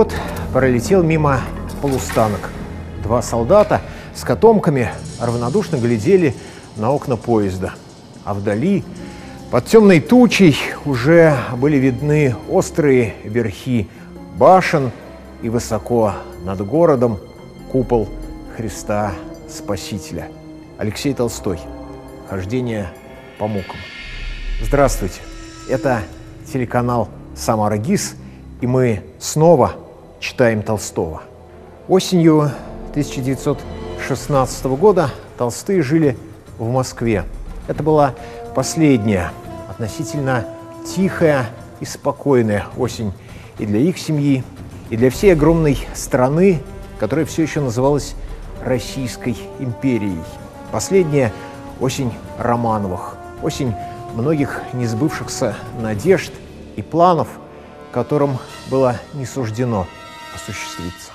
вот пролетел мимо полустанок. Два солдата с котомками равнодушно глядели на окна поезда. А вдали, под темной тучей, уже были видны острые верхи башен и высоко над городом купол Христа Спасителя. Алексей Толстой. Хождение по мукам. Здравствуйте. Это телеканал «Самара ГИС», и мы снова читаем Толстого. Осенью 1916 года Толстые жили в Москве. Это была последняя, относительно тихая и спокойная осень и для их семьи, и для всей огромной страны, которая все еще называлась Российской империей. Последняя осень Романовых, осень многих несбывшихся надежд и планов, которым было не суждено осуществиться.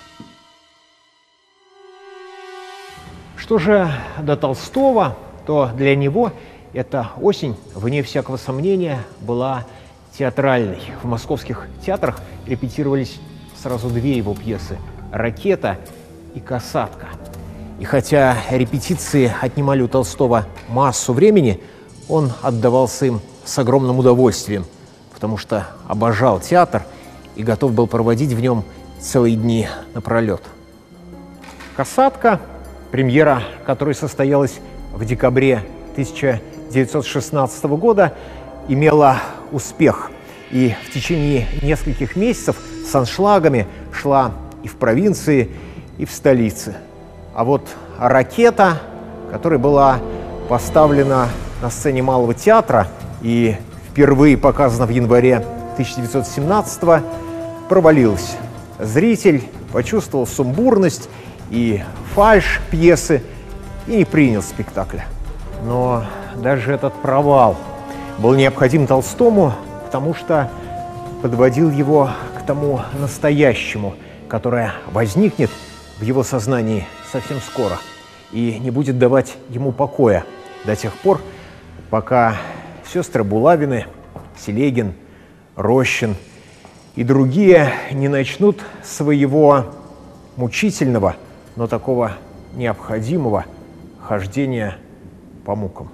Что же до Толстого, то для него эта осень, вне всякого сомнения, была театральной. В московских театрах репетировались сразу две его пьесы «Ракета» и «Касатка». И хотя репетиции отнимали у Толстого массу времени, он отдавался им с огромным удовольствием, потому что обожал театр и готов был проводить в нем целые дни напролет. «Касатка», премьера которой состоялась в декабре 1916 года, имела успех и в течение нескольких месяцев с аншлагами шла и в провинции, и в столице. А вот «Ракета», которая была поставлена на сцене Малого театра и впервые показана в январе 1917-го, провалилась. Зритель почувствовал сумбурность и фальшь пьесы и не принял спектакля. Но даже этот провал был необходим Толстому, потому что подводил его к тому настоящему, которое возникнет в его сознании совсем скоро и не будет давать ему покоя до тех пор, пока сестры Булавины, Селегин, Рощин и другие не начнут своего мучительного, но такого необходимого хождения по мукам.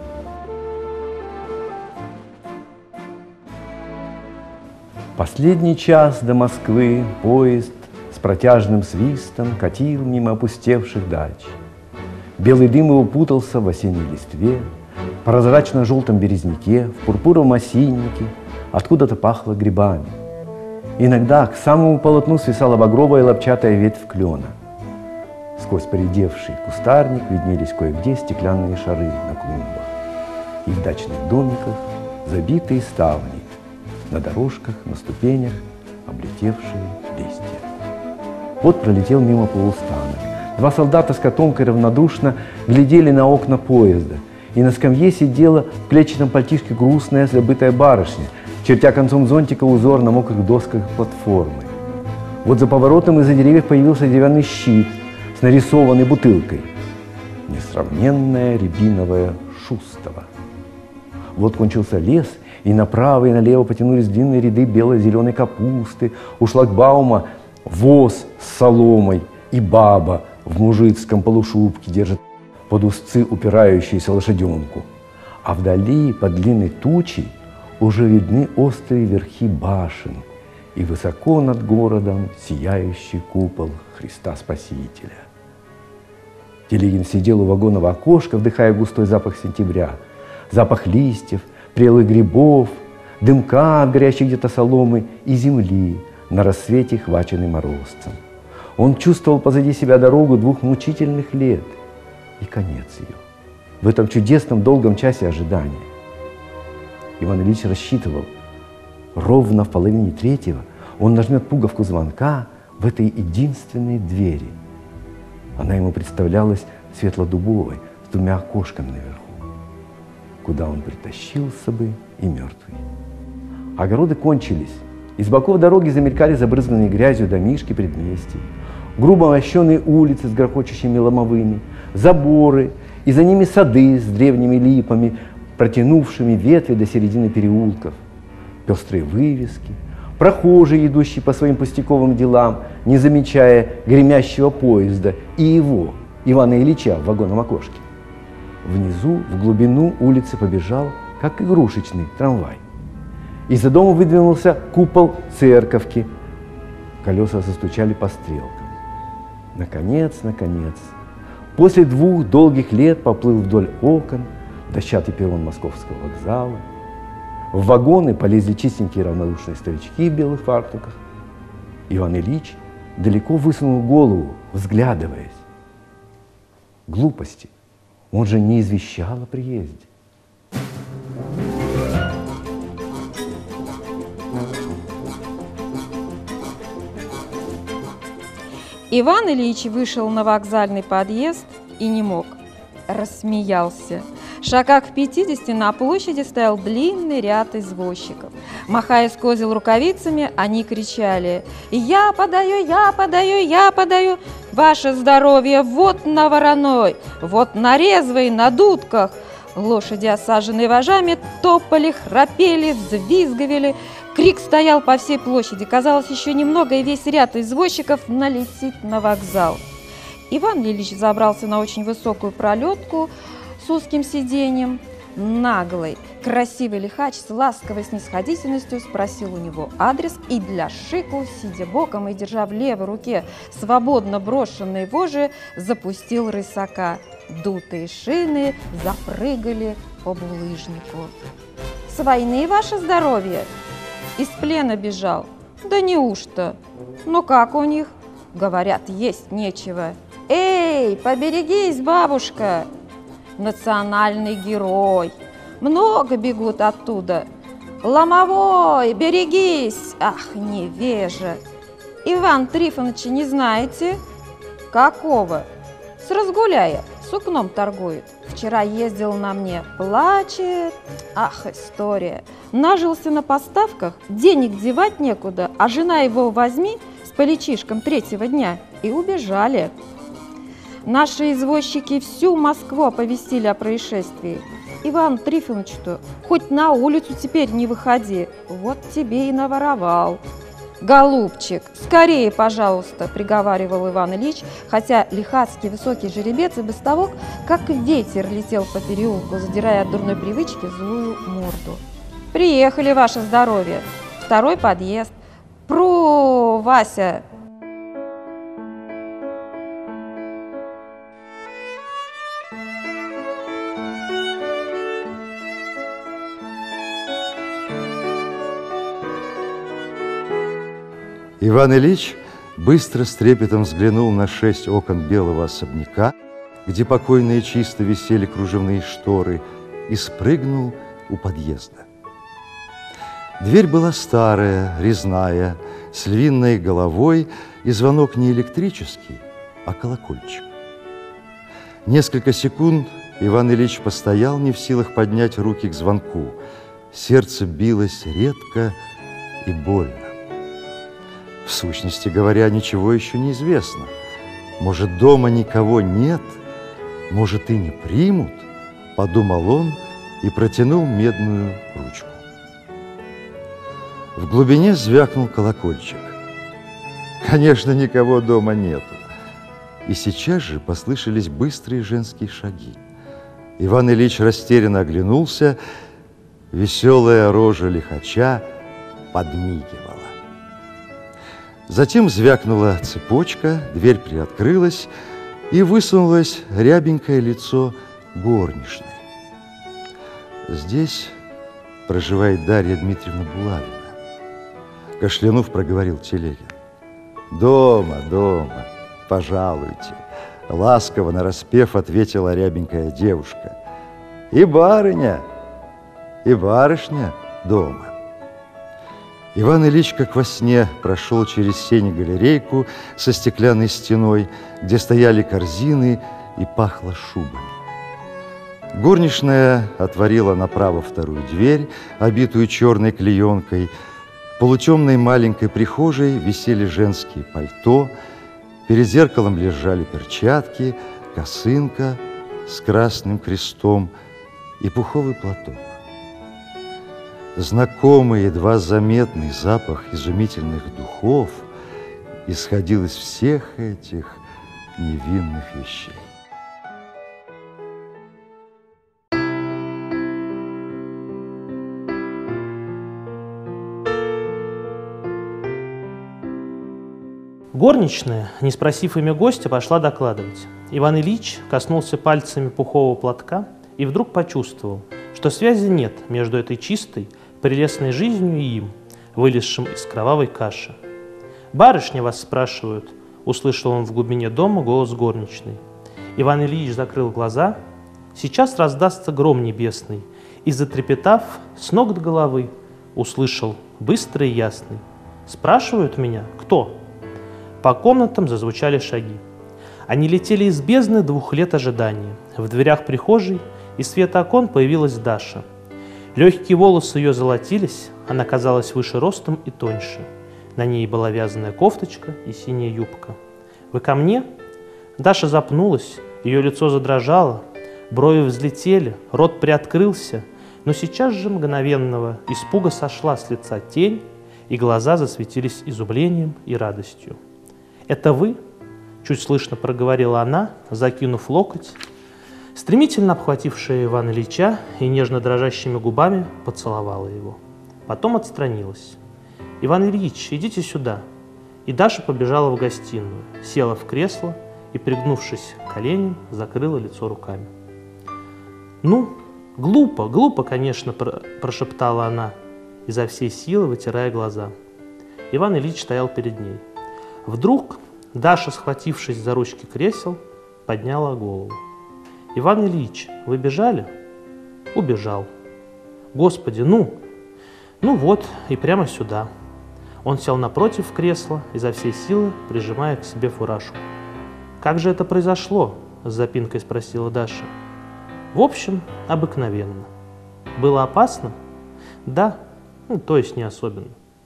Последний час до Москвы поезд с протяжным свистом катил мимо опустевших дач. Белый дым его путался в осенней листве, в прозрачно-желтом березняке, в пурпуровом осиннике, откуда-то пахло грибами. Иногда к самому полотну свисала багровая лапчатая ветвь клена. Сквозь поредевший кустарник виднелись кое-где стеклянные шары на клумбах. И в дачных домиках забитые ставни, на дорожках, на ступенях облетевшие листья. Вот пролетел мимо полустанок. Два солдата с котомкой равнодушно глядели на окна поезда, и на скамье сидела в клетчатом пальтишке грустная забытая барышня, чертя концом зонтика узор на мокрых досках платформы. Вот за поворотом из-за деревьев появился деревянный щит с нарисованной бутылкой. Несравненная рябиновая Шустова. Вот кончился лес, и направо и налево потянулись длинные ряды бело-зеленой капусты, у шлагбаума воз с соломой, и баба в мужицком полушубке держит под узцы упирающуюся лошаденку. А вдали, под длинной тучей, уже видны острые верхи башен и высоко над городом сияющий купол Христа Спасителя. Телегин сидел у вагонного окошка, вдыхая густой запах сентября, запах листьев, прелых грибов, дымка от горящей где-то соломы и земли, на рассвете хваченный морозцем. Он чувствовал позади себя дорогу двух мучительных лет и конец ее. В этом чудесном долгом часе ожидания Иван Ильич рассчитывал, ровно в половине третьего он нажмет пуговку звонка в этой единственной двери. Она ему представлялась светло-дубовой, с двумя окошками наверху, куда он притащился бы и мертвый. Огороды кончились. Из боков дороги замелькали забрызганные грязью домишки предместий, грубо мощеные улицы с грохочущими ломовыми, заборы, и за ними сады с древними липами, протянувшими ветви до середины переулков, пестрые вывески, прохожий, идущий по своим пустяковым делам, не замечая гремящего поезда, и его, Ивана Ильича, в вагонном окошке. Внизу, в глубину улицы побежал, как игрушечный трамвай. Из-за дома выдвинулся купол церковки. Колеса застучали по стрелкам. Наконец, после 2 долгих лет поплыл вдоль окон дощатый перрон Московского вокзала. В вагоны полезли чистенькие равнодушные старички в белых фартуках. Иван Ильич далеко высунул голову, взглядываясь. Глупости. Он же не извещал о приезде. Иван Ильич вышел на вокзальный подъезд и не мог. Рассмеялся. Шагах в 50 на площади стоял длинный ряд извозчиков. Махая с козел рукавицами, они кричали: «Я подаю, я подаю, я подаю! Ваше здоровье вот на вороной, вот на резвой, на дудках!» Лошади, осаженные вожами, топали, храпели, взвизгивали. Крик стоял по всей площади. Казалось, еще немного, и весь ряд извозчиков налетит на вокзал. Иван Ильич забрался на очень высокую пролетку с узким сиденьем. Наглый, красивый лихач с ласковой снисходительностью спросил у него адрес и для шику, сидя боком и держа в левой руке свободно брошенные вожжи, запустил рысака. Дутые шины запрыгали по булыжнику. «С войны, ваше здоровье?» «Из плена бежал». «Да неужто?» «Ну как у них?» «Говорят, есть нечего». «Эй, поберегись, бабушка!» «Национальный герой! Много бегут оттуда!» «Ломовой, берегись!» «Ах, невежа!» «Иван Трифоновича не знаете?» «Какого?» «С Разгуляя, сукном торгует. Вчера ездил на мне, плачет. Ах, история! Нажился на поставках, денег девать некуда, а жена его возьми с поличишком 3-го дня и убежали. Наши извозчики всю Москву оповестили о происшествии. Иван Трифонович-то хоть на улицу теперь не выходи, вот тебе и наворовал». «Голубчик, скорее, пожалуйста», – приговаривал Иван Ильич, хотя лихацкий высокий жеребец и без того, как ветер летел по переулку, задирая от дурной привычки злую морду. «Приехали, ваше здоровье! 2-й подъезд! Пру, Вася!» Иван Ильич быстро с трепетом взглянул на 6 окон белого особняка, где покойно и чисто висели кружевные шторы, и спрыгнул у подъезда. Дверь была старая, резная, с львиной головой, и звонок не электрический, а колокольчик. Несколько секунд Иван Ильич постоял, не в силах поднять руки к звонку. Сердце билось редко и больно. В сущности говоря, ничего еще не известно. Может, дома никого нет, может, и не примут, подумал он и протянул медную ручку. В глубине звякнул колокольчик. Конечно, никого дома нету. И сейчас же послышались быстрые женские шаги. Иван Ильич растерянно оглянулся, веселая рожа лихача подмигивала. Затем звякнула цепочка, дверь приоткрылась, и высунулось рябенькое лицо горничной. «Здесь проживает Дарья Дмитриевна Булавина», — кашлянув, проговорил Телегин. «Дома, дома, пожалуйте», — ласково нараспев ответила рябенькая девушка. «И барышня дома». Иван Ильич, как во сне, прошел через сени-галерейку со стеклянной стеной, где стояли корзины и пахло шубами. Горничная отворила направо 2-ю дверь, обитую черной клеенкой. В полутемной маленькой прихожей висели женские пальто, перед зеркалом лежали перчатки, косынка с красным крестом и пуховый платок. знакомый, едва заметный запах изумительных духов исходил из всех этих невинных вещей. Горничная, не спросив имя гостя, пошла докладывать. Иван Ильич коснулся пальцами пухового платка и вдруг почувствовал, что связи нет между этой чистой, прелестной жизнью и им, вылезшим из кровавой каши. «Барышня, вас спрашивают», — услышал он в глубине дома голос горничной. Иван Ильич закрыл глаза. Сейчас раздастся гром небесный, и, затрепетав с ног до головы, услышал быстрый и ясный: «Спрашивают меня, кто?» По комнатам зазвучали шаги. Они летели из бездны 2 лет ожидания. В дверях прихожей из света окон появилась Даша. Легкие волосы ее золотились, она казалась выше ростом и тоньше. На ней была вязаная кофточка и синяя юбка. «Вы ко мне?» Даша запнулась, ее лицо задрожало, брови взлетели, рот приоткрылся, но сейчас же мгновенного испуга сошла с лица тень, и глаза засветились изумлением и радостью. «Это вы?» — чуть слышно проговорила она, закинув локоть, стремительно обхватив шею Ивана Ильича и нежно дрожащими губами поцеловала его. Потом отстранилась. «Иван Ильич, идите сюда». И Даша побежала в гостиную, села в кресло и, пригнувшись к коленям, закрыла лицо руками. «Ну, глупо, глупо, конечно», — прошептала она, изо всей силы вытирая глаза. Иван Ильич стоял перед ней. Вдруг Даша, схватившись за ручки кресел, подняла голову. «Иван Ильич, вы бежали?» «Убежал». «Господи, ну вот, и прямо сюда». Он сел напротив кресла, изо всей силы прижимая к себе фуражку. «Как же это произошло?» — с запинкой спросила Даша. «В общем, обыкновенно». «Было опасно?» «Да, то есть не особенно».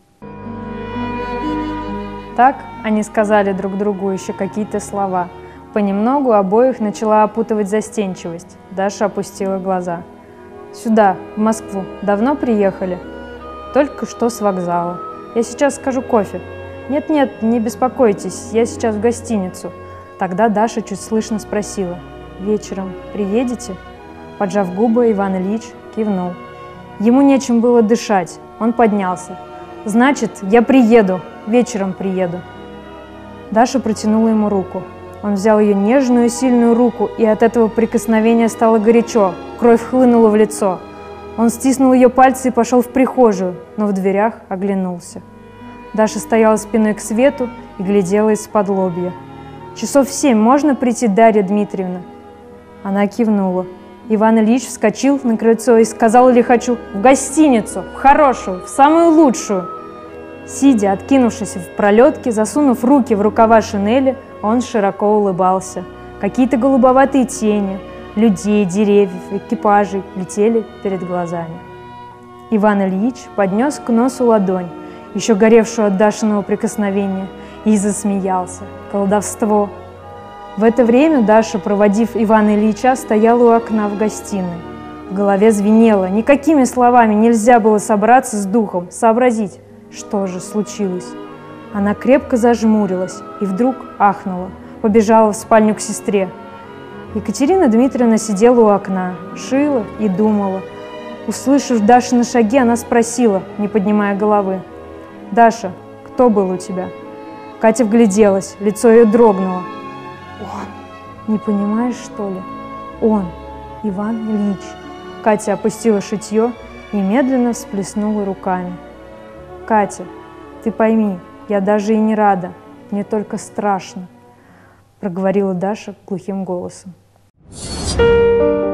Так они сказали друг другу еще какие-то слова. Понемногу обоих начала опутывать застенчивость. Даша опустила глаза. «Сюда, в Москву. Давно приехали?» «Только что с вокзала. Я сейчас скажу кофе». «Нет-нет, не беспокойтесь, я сейчас в гостиницу». Тогда Даша чуть слышно спросила: «Вечером приедете?» Поджав губы, Иван Ильич кивнул. Ему нечем было дышать. Он поднялся. «Значит, я приеду. Вечером приеду». Даша протянула ему руку. Он взял ее нежную и сильную руку, и от этого прикосновения стало горячо. Кровь хлынула в лицо. Он стиснул ее пальцы и пошел в прихожую, но в дверях оглянулся. Даша стояла спиной к свету и глядела из-под лобья. «Часов в 7 можно прийти, Дарья Дмитриевна?» Она кивнула. Иван Ильич вскочил на крыльцо и сказал лихачу: «В гостиницу, в хорошую, в самую лучшую». Сидя, откинувшись в пролетке, засунув руки в рукава шинели, он широко улыбался. Какие-то голубоватые тени, людей, деревьев, экипажей летели перед глазами. Иван Ильич поднес к носу ладонь, еще горевшую от Дашиного прикосновения, и засмеялся. Колдовство! В это время Даша, проводив Ивана Ильича, стояла у окна в гостиной. В голове звенело. Никакими словами нельзя было собраться с духом, сообразить, что же случилось. Она крепко зажмурилась и вдруг ахнула, побежала в спальню к сестре. Екатерина Дмитриевна сидела у окна, шила и думала. Услышав Дашины шаги, она спросила, не поднимая головы: «Даша, кто был у тебя?» Катя вгляделась, лицо ее дрогнуло. «Он! Не понимаешь, что ли? Он! Иван Ильич!» Катя опустила шитье и медленно всплеснула руками. «Катя, ты пойми, я даже и не рада, мне только страшно», — проговорила Даша глухим голосом.